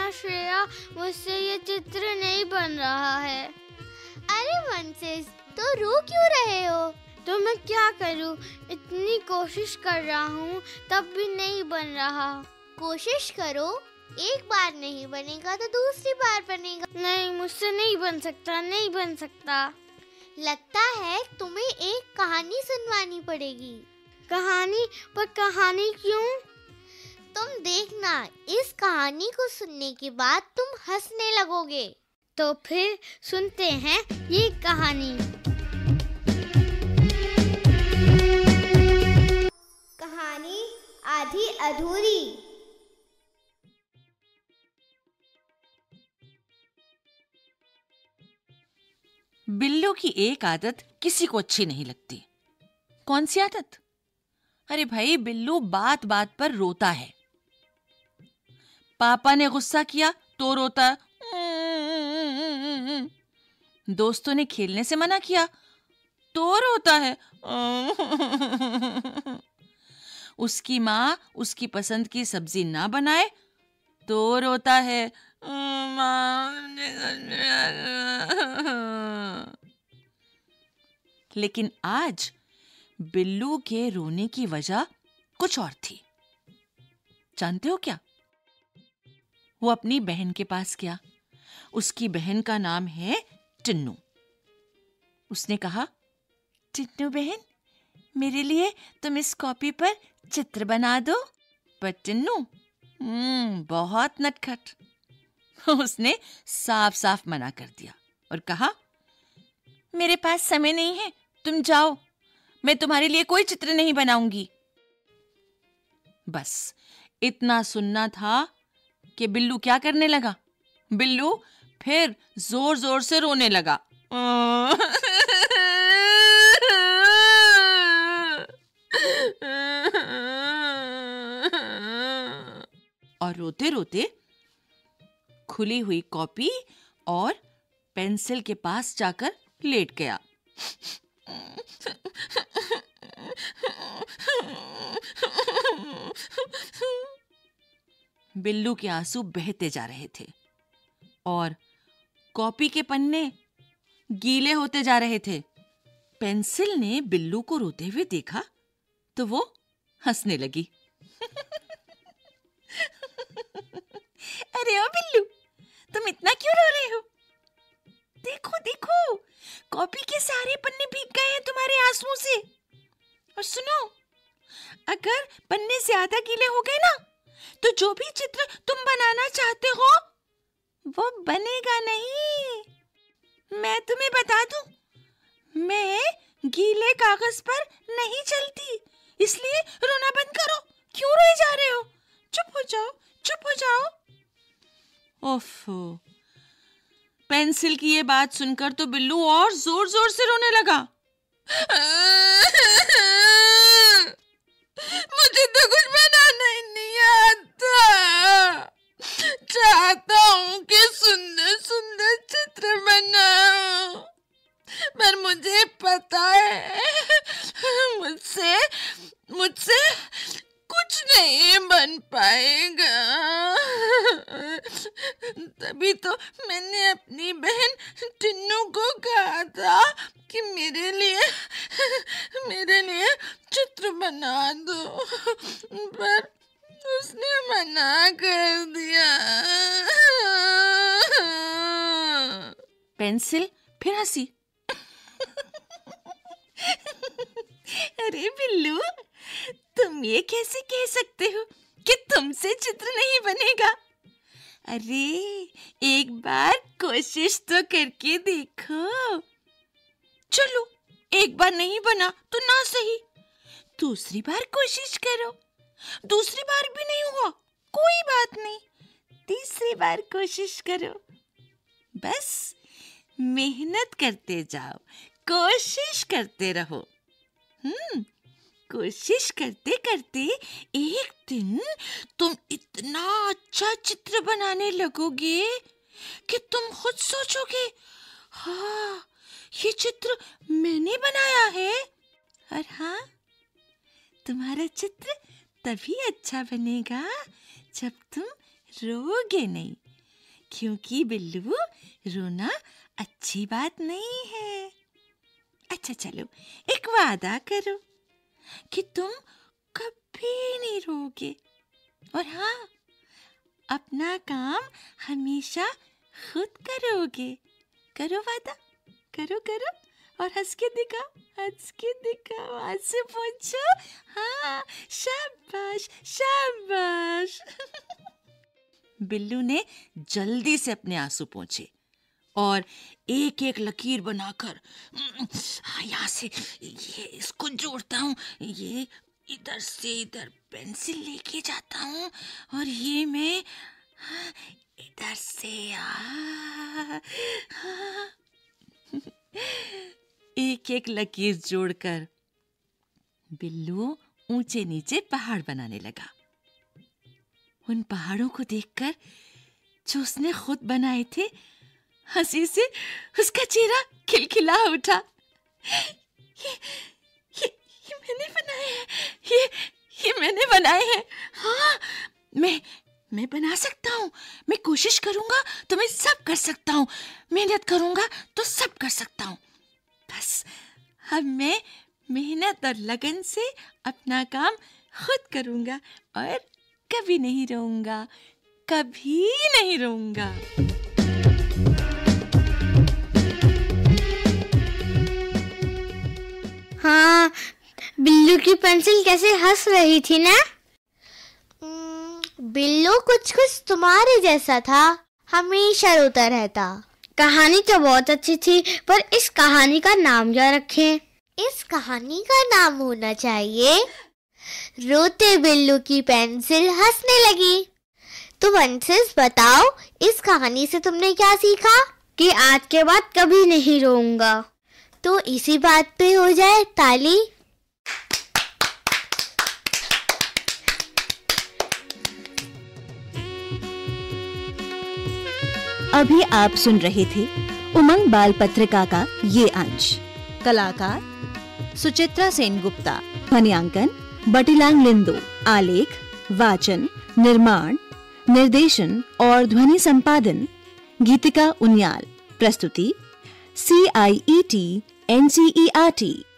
श्रेया, मुझसे ये चित्र नहीं बन रहा है। अरे वंशिस, तो रो क्यों रहे हो? तो मैं क्या करूं? इतनी कोशिश कर रहा हूं, तब भी नहीं बन रहा। कोशिश करो, एक बार नहीं बनेगा तो दूसरी बार बनेगा। नहीं, मुझसे नहीं बन सकता, नहीं बन सकता। लगता है तुम्हें एक कहानी सुनवानी पड़ेगी। कहानी? पर कहानी क्यों? तुम देखना, इस कहानी को सुनने के बाद तुम हंसने लगोगे। तो फिर सुनते हैं ये कहानी। कहानी आधी अधूरी। बिल्लू की एक आदत किसी को अच्छी नहीं लगती। कौन सी आदत? अरे भाई, बिल्लू बात बात पर रोता है। पापा ने गुस्सा किया तो रोता है। दोस्तों ने खेलने से मना किया तो रोता है। उसकी माँ उसकी पसंद की सब्जी ना बनाए तो रोता है। लेकिन आज बिल्लू के रोने की वजह कुछ और थी। जानते हो क्या? वो अपनी बहन के पास गया। उसकी बहन का नाम है टिन्नू। उसने कहा, टिन्नू बहन, मेरे लिए तुम इस कॉपी पर चित्र बना दो। पर टिन्नू बहुत नटखट। उसने साफ साफ मना कर दिया और कहा, मेरे पास समय नहीं है, तुम जाओ, मैं तुम्हारे लिए कोई चित्र नहीं बनाऊंगी। बस इतना सुनना था कि बिल्लू क्या करने लगा? बिल्लू फिर जोर जोर से रोने लगा। और रोते रोते खुली हुई कॉपी और पेंसिल के पास जाकर लेट गया। बिल्लू के आंसू बहते जा रहे थे और कॉपी के पन्ने गीले होते जा रहे थे। पेंसिल ने बिल्लू को रोते हुए देखा तो वो हंसने लगी। अरे ओ बिल्लू, तुम इतना क्यों रो रहे हो? देखो देखो, कॉपी के सारे पन्ने भीग गए हैं तुम्हारे आंसुओं से। और सुनो, अगर पन्ने ज्यादा गीले हो गए ना, तो जो भी चित्र तुम बनाना चाहते हो वो बनेगा नहीं। मैं तुम्हें बता दूं, मैं गीले कागज पर नहीं चलती, इसलिए रोना बंद करो। क्यों रोए जा रहे हो? चुप हो जाओ, चुप हो जाओ। ओफो, पेंसिल की ये बात सुनकर तो बिल्लू और जोर जोर से रोने लगा। मुझे तो कुछ बनाना ही नहीं आता। चाहता हूँ कि सुंदर सुंदर चित्र बनाऊं, पर मुझे पता है मुझसे कुछ नहीं बन पाएगा। तभी तो मैंने अपनी बहन टिन्नू को कहा था कि मेरे लिए चित्र बना दो, पर उसने मना कर दिया। पेंसिल फिर हंसी। अरे बिल्लू, तुम ये कैसे कह सकते हो कि तुमसे चित्र नहीं बनेगा? अरे एक बार कोशिश तो करके देखो। चलो, एक बार नहीं बना तो ना सही, दूसरी बार कोशिश करो। दूसरी बार भी नहीं हुआ, कोई बात नहीं, तीसरी बार कोशिश करो। बस मेहनत करते जाओ, कोशिश करते रहो। कोशिश करते करते एक दिन तुम इतना अच्छा चित्र बनाने लगोगे कि तुम खुद सोचोगे, हाँ, ये चित्र मैंने बनाया है। और हाँ, तुम्हारा चित्र तभी अच्छा बनेगा जब तुम रोगे नहीं, क्योंकि बिल्लू रोना अच्छी बात नहीं है। अच्छा चलो, एक वादा करो कि तुम कभी नहीं रोओगे, और हाँ, अपना काम हमेशा खुद करोगे। करो वादा, करो करो, और हंस के दिखाओ, हंस के दिखाओ, आंसू पोंछो। हाँ, शाबाश शाबाश। बिल्लू ने जल्दी से अपने आंसू पोंछे और एक एक लकीर बनाकर यहाँ से ये इसको जोड़ता हूँ, ये इधर से इधर पेंसिल लेके जाता हूँ, और ये मैं इधर से एक एक लकीर जोड़कर बिल्लू ऊंचे नीचे पहाड़ बनाने लगा। उन पहाड़ों को देखकर जो उसने खुद बनाए थे, हंसी से उसका चेहरा खिलखिला उठा। ये मैंने बनाए हैं, ये मैंने बनाए हैं। हाँ, मैं बना सकता हूँ। मैं कोशिश करूंगा तो मैं सब कर सकता हूँ। मेहनत करूंगा तो सब कर सकता हूँ। बस अब मैं मेहनत और लगन से अपना काम खुद करूंगा और कभी नहीं रोऊंगा, कभी नहीं रोऊंगा। हाँ, बिल्लू की पेंसिल कैसे हंस रही थी ना। बिल्लू कुछ कुछ तुम्हारे जैसा था, हमेशा रोता रहता। कहानी तो बहुत अच्छी थी, पर इस कहानी का नाम क्या रखें? इस कहानी का नाम होना चाहिए रोते बिल्लू की पेंसिल हंसने लगी। तो वंशिस बताओ, इस कहानी से तुमने क्या सीखा? कि आज के बाद कभी नहीं रोऊंगा। तो इसी बात पे हो जाए ताली। अभी आप सुन रहे थे उमंग बाल पत्रिका का ये अंश। कलाकार सुचित्रा सेनगुप्ता, ध्वनियांकन बटीलांग लिंदो, आलेख, वाचन, निर्माण, निर्देशन और ध्वनि संपादन गीतिका उनियाल। प्रस्तुति CIET NCERT।